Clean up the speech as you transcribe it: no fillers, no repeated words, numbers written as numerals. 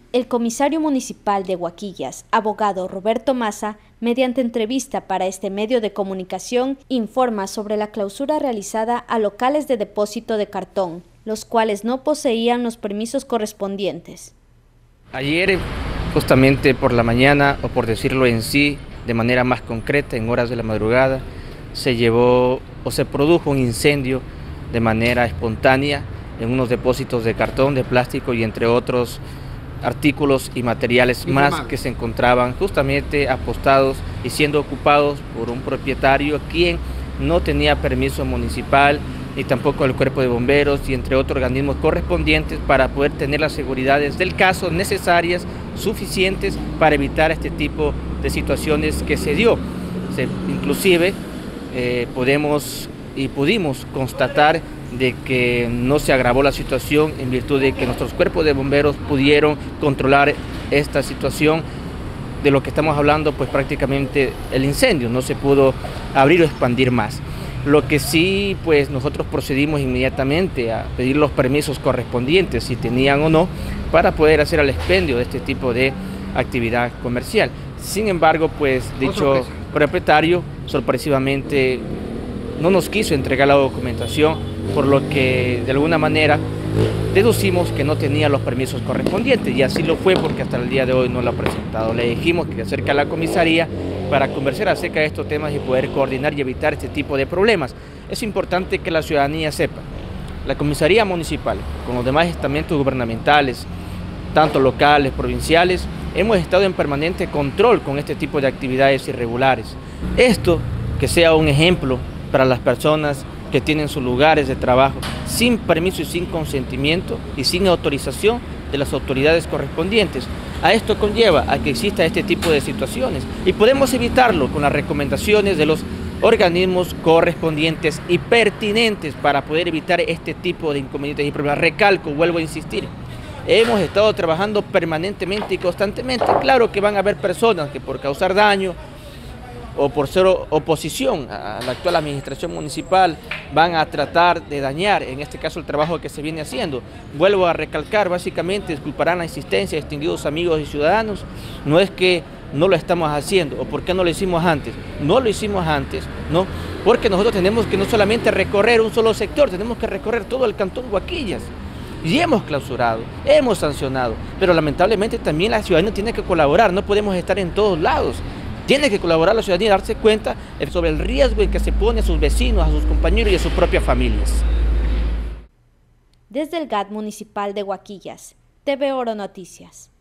El comisario municipal de Huaquillas, abogado Roberto Maza, mediante entrevista para este medio de comunicación, informa sobre la clausura realizada a locales de depósito de cartón, los cuales no poseían los permisos correspondientes. Ayer, justamente por la mañana, o por decirlo en sí, de manera más concreta, en horas de la madrugada, se llevó o se produjo un incendio de manera espontánea en unos depósitos de cartón, de plástico y entre otros artículos y materiales más que se encontraban justamente apostados y siendo ocupados por un propietario quien no tenía permiso municipal ni tampoco el cuerpo de bomberos y entre otros organismos correspondientes para poder tener las seguridades del caso necesarias, suficientes para evitar este tipo de situaciones que se dio. Inclusive pudimos constatar de que no se agravó la situación en virtud de que nuestros cuerpos de bomberos pudieron controlar esta situación. De lo que estamos hablando, pues prácticamente el incendio no se pudo abrir o expandir más. Lo que sí, pues nosotros procedimos inmediatamente a pedir los permisos correspondientes, si tenían o no, para poder hacer el expendio de este tipo de actividad comercial. Sin embargo, pues dicho propietario sorpresivamente no nos quiso entregar la documentación, por lo que de alguna manera deducimos que no tenía los permisos correspondientes y así lo fue porque hasta el día de hoy no lo ha presentado. Le dijimos que se acerque a la comisaría para conversar acerca de estos temas y poder coordinar y evitar este tipo de problemas. Es importante que la ciudadanía sepa, la comisaría municipal con los demás estamentos gubernamentales, tanto locales, provinciales, hemos estado en permanente control con este tipo de actividades irregulares. Esto que sea un ejemplo para las personas que tienen sus lugares de trabajo sin permiso y sin consentimiento y sin autorización de las autoridades correspondientes. A esto conlleva a que exista este tipo de situaciones y podemos evitarlo con las recomendaciones de los organismos correspondientes y pertinentes para poder evitar este tipo de inconvenientes y problemas. Recalco, vuelvo a insistir, hemos estado trabajando permanentemente y constantemente. Claro que van a haber personas que por causar daño o por ser oposición a la actual administración municipal van a tratar de dañar, en este caso, el trabajo que se viene haciendo. Vuelvo a recalcar, básicamente, disculparán la insistencia, distinguidos amigos y ciudadanos, no es que no lo estamos haciendo, o por qué no lo hicimos antes. No lo hicimos antes, ¿no? Porque nosotros tenemos que no solamente recorrer un solo sector, tenemos que recorrer todo el cantón Huaquillas. Y hemos clausurado, hemos sancionado, pero lamentablemente también la ciudadanía tiene que colaborar, no podemos estar en todos lados. Tiene que colaborar la ciudadanía y darse cuenta sobre el riesgo en que se pone a sus vecinos, a sus compañeros y a sus propias familias. Desde el GAT Municipal de Huaquillas, TV Oro Noticias.